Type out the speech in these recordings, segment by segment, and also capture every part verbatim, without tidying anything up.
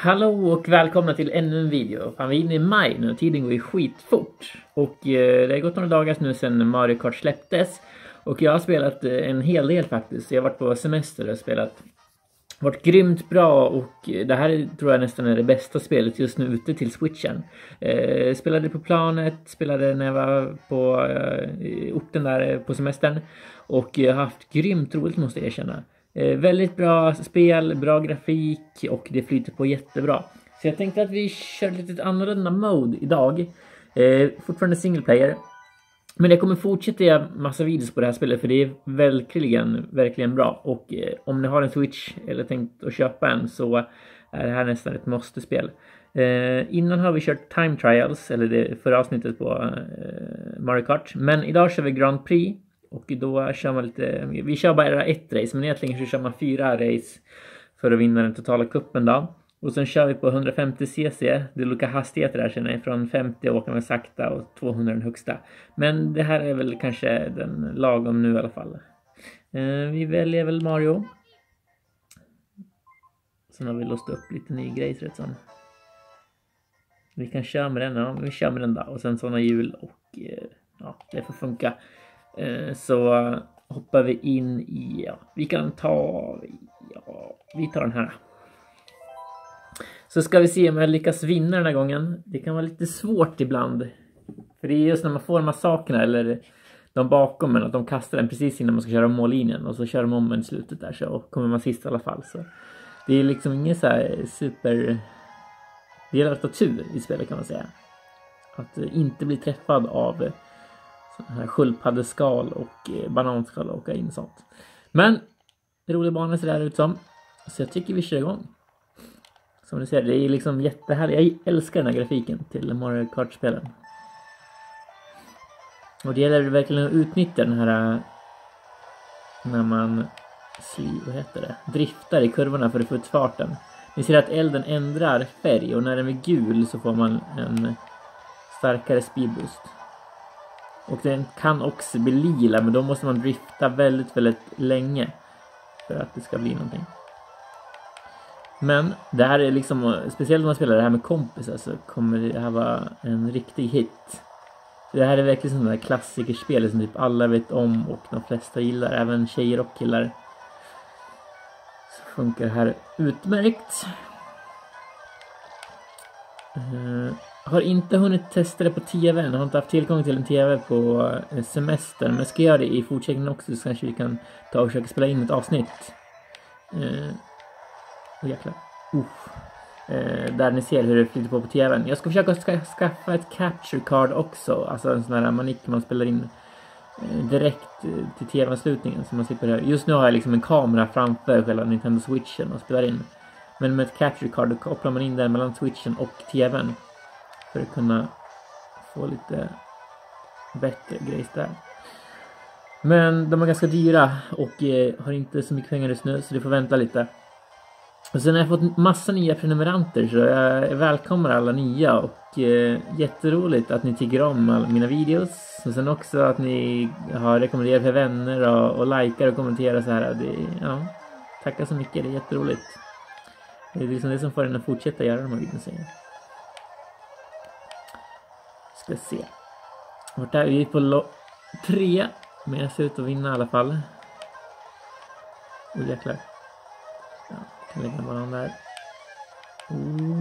Hallå och välkomna till ännu en video. Fan, vi är inne i maj nu, tiden går ju skitfort. Och eh, det har gått några dagar nu sedan Mario Kart släpptes. Och jag har spelat eh, en hel del faktiskt. Jag har varit på semester och spelat. Varit grymt bra och det här tror jag nästan är det bästa spelet just nu ute till Switchen. Eh, spelade på planet, spelade när jag var på eh, orten där på semestern. Och jag har haft grymt roligt måste jag erkänna. Eh, väldigt bra spel, bra grafik och det flyter på jättebra. Så jag tänkte att vi kör lite annorlunda mode idag. Eh, fortfarande single player. Men jag kommer fortsätta göra massa videos på det här spelet för det är verkligen, verkligen bra. Och eh, om ni har en Switch eller tänkt att köpa en så är det här nästan ett måste-spel. Eh, innan har vi kört Time Trials, eller det förra avsnittet på eh, Mario Kart. Men idag kör vi Grand Prix. Och då kör man lite, vi kör bara ett race, men egentligen så kör man fyra race för att vinna den totala kuppen då. Och sen kör vi på hundrafemtio cc, det är olika hastigheter där känner jag, från femtio åker man sakta och tvåhundra den högsta. Men det här är väl kanske den lagom nu i alla fall. Eh, vi väljer väl Mario. Sen har vi låst upp lite ny grejs rätt som. Vi kan köra med den, ja, vi kör med den då. Och sen sådana hjul och eh, ja, det får funka. Så hoppar vi in i, ja, vi kan ta, ja, vi tar den här. Så ska vi se om jag lyckas vinna den här gången. Det kan vara lite svårt ibland. För det är just när man får de här sakerna, eller de bakom en, att de kastar den precis innan man ska köra mållinjen. Och så kör de om en i slutet där, så kommer man sist i alla fall. Så det är liksom ingen så här super, det gäller att ta tur i spelet kan man säga. Att inte bli träffad av sån här sköldpaddeskal och eh, bananskal och åka in sånt. Men det roliga banor ser det här ut som. Så jag tycker vi kör igång. Som ni ser, det är liksom jättehärligt. Jag älskar den här grafiken till Mario Kart-spelen. Och det gäller verkligen att utnyttja den här när man vad heter det? driftar i kurvorna för att få ut farten. Ni ser att elden ändrar färg och när den är gul så får man en starkare speedboost. Och den kan också bli lila, men då måste man drifta väldigt, väldigt länge för att det ska bli någonting. Men det här är liksom, speciellt när man spelar det här med kompisar så kommer det här vara en riktig hit. Det här är verkligen sådana där klassikerspel som typ alla vet om och de flesta gillar, även tjejer och killar. Så funkar det här utmärkt. Uh, har inte hunnit testa det på tvn. Jag har inte haft tillgång till en tv på semester. Men jag ska göra det i fortsättningen också. Så kanske vi kan ta och försöka spela in ett avsnitt. Uh, oh, jäklar. Uh. Uh, där ni ser hur det flyter på på tvn. Jag ska försöka ska skaffa ett capture card också. Alltså en sån här manick man spelar in uh, direkt uh, till tv-anslutningen. Så man slipper det. Just nu har jag liksom en kamera framför själva Nintendo Switchen och spelar in. Men med ett capture card då kopplar man in där mellan Switchen och tvn. För att kunna få lite bättre grejs där. Men de är ganska dyra och eh, har inte så mycket pengar just nu, så du får vänta lite. Och sen har jag fått massa nya prenumeranter, så jag välkomnar alla nya. Och eh, jätteroligt att ni tycker om alla mina videos. Och sen också att ni har rekommenderat för vänner och, och likar och kommenterar så här. Det, ja, tackar så mycket, det är jätteroligt. Det är liksom det som får en att fortsätta göra de här videorna. Ska se. Vart är vi på tre. Men jag ser ut att vinna i alla fall. Åh jäklar. Ja, kan lägga bara den där. Oh.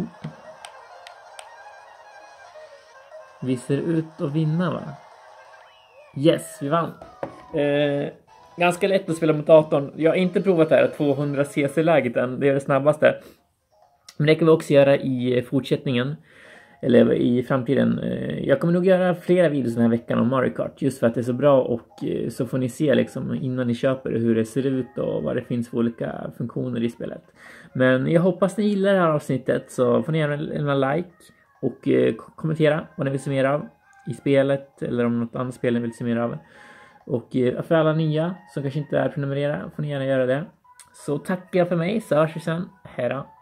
Vi ser ut att vinna va? Yes, vi vann. Eh, ganska lätt att spela mot datorn. Jag har inte provat det här tvåhundra cc-läget än. Det är det snabbaste. Men det kan vi också göra i fortsättningen. Eller i framtiden. Jag kommer nog göra flera videos den här veckan om Mario Kart. Just för att det är så bra. Och så får ni se liksom innan ni köper det hur det ser ut. Och vad det finns för olika funktioner i spelet. Men jag hoppas ni gillar det här avsnittet. Så får ni gärna en like. Och kommentera vad ni vill se mer av i spelet. Eller om något annat spel ni vill se mer av. Och för alla nya som kanske inte är prenumerera får ni gärna göra det. Så tackar jag för mig. Så hörs vi sen. Hej då.